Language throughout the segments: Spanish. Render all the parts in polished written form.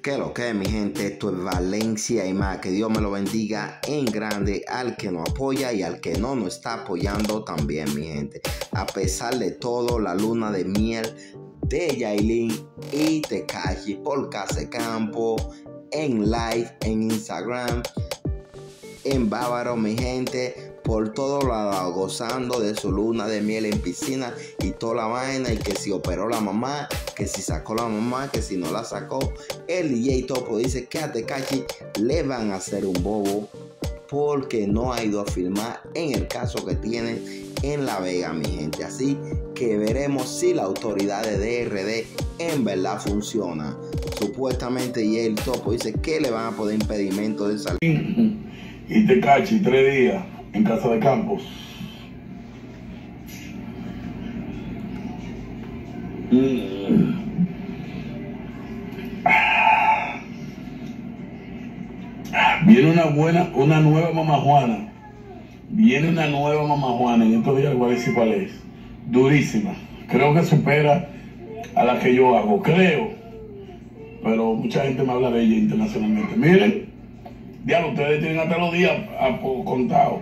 Que lo que mi gente, esto es Valencia y más. Que Dios me lo bendiga en grande al que nos apoya y al que no nos está apoyando también, mi gente. A pesar de todo, la luna de miel de Yailin y Tekashi por Casecampo, en live, en Instagram, en Bávaro, mi gente, por todo lado, gozando de su luna de miel en piscina y toda la vaina, y que si operó la mamá, que si sacó la mamá, que si no la sacó. El DJ Topo dice que a Tekashi le van a hacer un bobo porque no ha ido a filmar en el caso que tiene en La Vega, mi gente. Así que veremos si la autoridad de DRD en verdad funciona. Supuestamente DJ Topo dice que le van a poner impedimento de salir. Y Tekashi 3 días en Casa de Campos. Viene una nueva Mamá Juana. Viene una nueva Mamá Juana. En estos días voy a decir cuál es. Durísima. Creo que supera a la que yo hago. Creo. Pero mucha gente me habla de ella internacionalmente. Miren. Diablo, ustedes tienen hasta los días contados.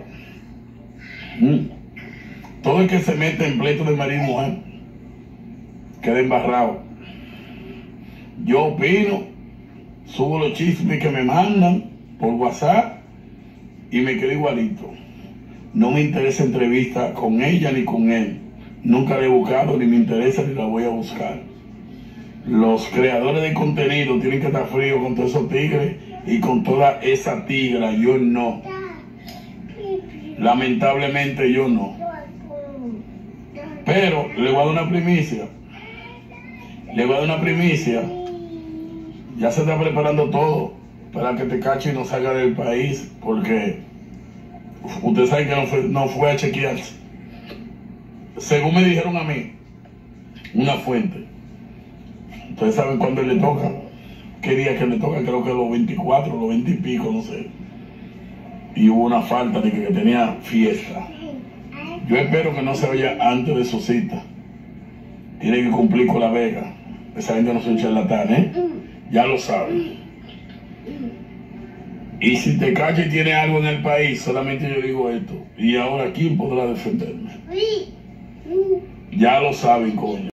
Todo el que se mete en pleito de marido y mujer queda embarrado. Yo opino, subo los chismes que me mandan por WhatsApp y me quedo igualito. No me interesa entrevista con ella ni con él. Nunca la he buscado, ni me interesa, ni la voy a buscar. Los creadores de contenido tienen que estar fríos con todos esos tigres y con toda esa tigra. Yo no. Lamentablemente yo no. Pero le voy a dar una primicia. Le voy a dar una primicia. Ya se está preparando todo para que Tekashi no salga del país, porque usted sabe que no fue a chequearse. Según me dijeron a mí, una fuente. Ustedes saben cuándo le toca. ¿Qué día que le toca? Creo que los 24, los 20 y pico, no sé. Y hubo una falta de que tenía fiesta. Yo espero que no se vaya antes de su cita. Tiene que cumplir con La Vega. Esa gente no son charlatanes, ¿eh? Ya lo saben. Y si Tekashi tiene algo en el país, solamente yo digo esto. Y ahora, ¿quién podrá defenderme? Ya lo saben, coño.